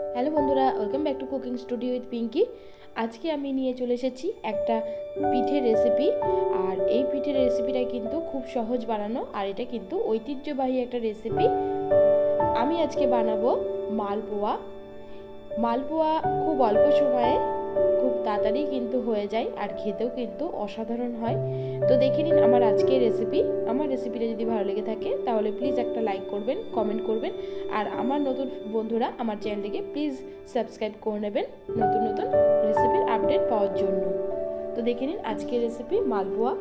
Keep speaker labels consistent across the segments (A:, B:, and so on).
A: Hello বন্ধুরা, welcome back to cooking studio with Pinki. আজকে আমি নিয়ে চলে এসেছি একটা পিঠের রেসিপি। আর এই পিঠের রেসিপিটা কিন্তু খুব সহজ বানানো, আর এটা কিন্তু ঐতিহ্যবাহী একটা রেসিপি। আমি আজকে বানাবো মালপোয়া। মালপোয়া খুব অল্প সময়ে খুব তাড়াতাড়ি কিন্তু হয়ে যায়, আর খেতেও কিন্তু অসাধারণ হয়। তো দেখে নিন আমার আজকের রেসিপি। আমার রেসিপিটা যদি ভালো লেগে থাকে তাহলে প্লিজ একটা লাইক করবেন, কমেন্ট করবেন, আর আমার নতুন বন্ধুরা আমার চ্যানেলটিকে প্লিজ সাবস্ক্রাইব করে নেবেন নতুন নতুন রেসিপির আপডেট পাওয়ার জন্য। তো দেখে নিন আজকের রেসিপি মালপোয়া।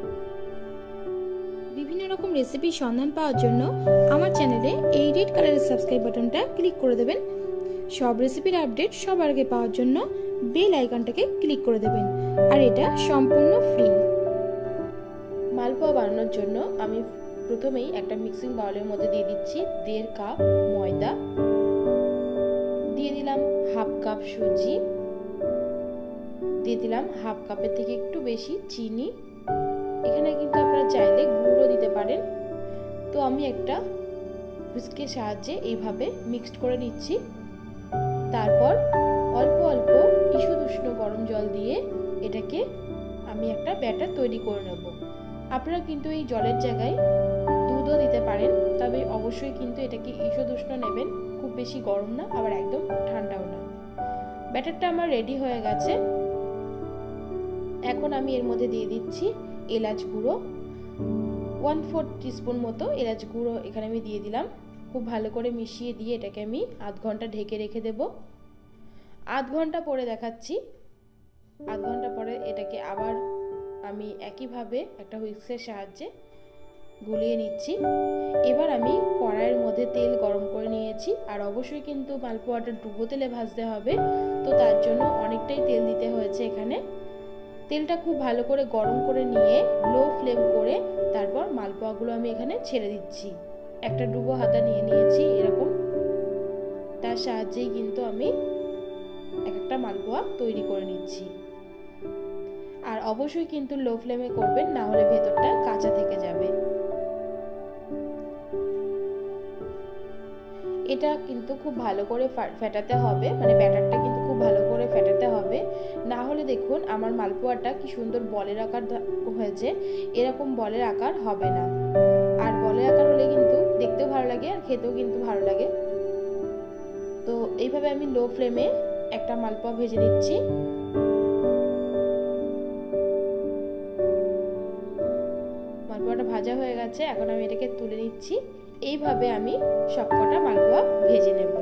A: বিভিন্ন রকম রেসিপির সন্ধান পাওয়ার জন্য আমার চ্যানেলে এই রেড কালারের সাবস্ক্রাইব বাটনটা ক্লিক করে দেবেন। সব রেসিপির আপডেট সবার আগে পাওয়ার জন্য বেল আইকনটাকে ক্লিক করে দেবেন, আর এটা সম্পূর্ণ ফ্রি। মালপোয়া বানানোর জন্য আমি প্রথমেই একটা মিক্সিং বাউলের মধ্যে দিয়ে দিচ্ছি 1.5 কাপ ময়দা, দিয়ে দিলাম 1/2 কাপ সুজি, দিয়ে দিলাম 1/2 কাপের থেকে একটু বেশি চিনি। এখানে কিন্তু আপনারা চাইলে গুড়ও দিতে পারেন। তো আমি একটা হুইস্কের সাহায্যে এইভাবে মিক্সড করে নিচ্ছি। তারপর অল্প অল্প ঈষৎ উষ্ণ গরম জল দিয়ে এটাকে আমি একটা ব্যাটার তৈরি করে নেব। আপনারা কিন্তু এই জলের জায়গায় দুধও দিতে পারেন, তবে অবশ্যই কিন্তু এটাকে ঈষৎ উষ্ণ নেবেন, খুব বেশি গরম না আবার একদম ঠান্ডাও না। ব্যাটারটা আমার রেডি হয়ে গেছে। এখন আমি এর মধ্যে দিয়ে দিচ্ছি এলাচ গুঁড়ো, 1/4 টিস্পুন মতো এলাচ গুঁড়ো এখানে আমি দিয়ে দিলাম। খুব ভালো করে মিশিয়ে দিয়ে এটাকে আমি আধ ঘন্টা ঢেকে রেখে দেব। আধ ঘন্টা পরে দেখাচ্ছি। আধ ঘন্টা পরে এটাকে আবার আমি একইভাবে একটা হুইস্কের সাহায্যে গুলিয়ে নিচ্ছি। এবার আমি কড়াইয়ের মধ্যে তেল গরম করে নিয়েছি, আর অবশ্যই কিন্তু মালপোয়াটা ডুবো তেলে ভাজতে হবে, তো তার জন্য অনেকটাই তেল দিতে হয়েছে এখানে। তেলটা খুব ভালো করে গরম করে নিয়ে লো ফ্লেম করে তারপর মালপোয়াগুলো আমি এখানে ছেড়ে দিচ্ছি। একটা ডুবো হাতা নিয়ে নিয়েছি এরকম, তার সাহায্যেই কিন্তু আমি একটা মালপোয়া তৈরি করে নিচ্ছি। আর অবশ্যই কিন্তু লো ফ্লেমে করবেন, না হলে ভেতরটা কাঁচা থেকে যাবে। এটা কিন্তু খুব ভালো করে ফেটাতে হবে, মানে ব্যাটারটা কিন্তু খুব ভালো করে ফেটাতে হবে, না হলে দেখুন আমার মালপোয়াটা কি সুন্দর বলের আকার হয়েছে, এরকম বলের আকার হবে না। আর বলের আকার হলে কিন্তু দেখতেও ভালো লাগে আর খেতেও কিন্তু ভালো লাগে। তো এইভাবে আমি লো ফ্লেমে একটা মালপোয়া ভেজে নিচ্ছি। মালপোয়াটা ভাজা হয়ে গেছে, এখন আমি এটাকে তুলে নিচ্ছি। এইভাবে আমি সবকটা মালপোয়া ভেজে নেব।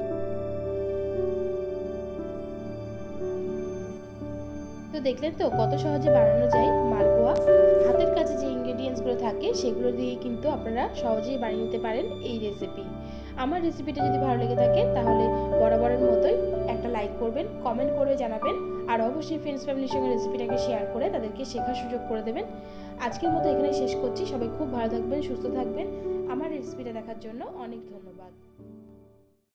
A: তো দেখলেন তো কত সহজে বানানো যায় মালপোয়া। হাতের কাছে যে ইনগ্রেডিয়েন্টসগুলো থাকে সেগুলো দিয়ে কিন্তু আপনারা সহজেই বানিয়ে নিতে পারেন এই রেসিপি। আমার রেসিপিটা যদি ভালো লেগে থাকে তাহলে বরাবরের মতোই একটা লাইক করবেন, কমেন্ট করে জানাবেন, আর অবশ্যই ফ্রেন্ডস ফ্যামিলির সঙ্গে রেসিপিটাকে শেয়ার করে তাদেরকে শেখার সুযোগ করে দেবেন। আজকের মতো এখানেই শেষ করছি। সবাই খুব ভালো থাকবেন, সুস্থ থাকবেন। আমার রেসিপিটা দেখার জন্য অনেক ধন্যবাদ।